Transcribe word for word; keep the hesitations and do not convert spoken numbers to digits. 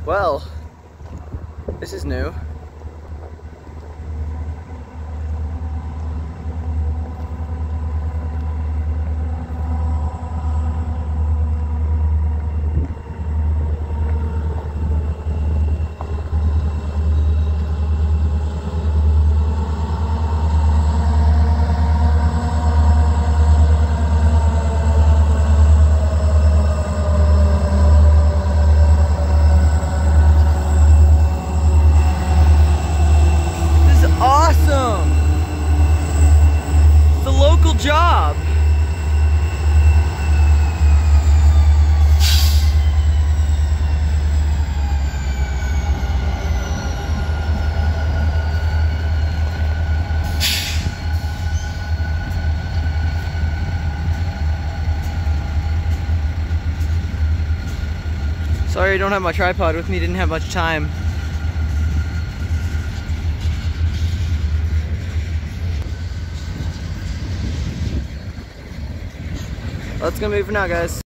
Well, this is new. Awesome! It's a local job. Sorry I don't have my tripod with me, didn't have much time. That's gonna be it for now, guys.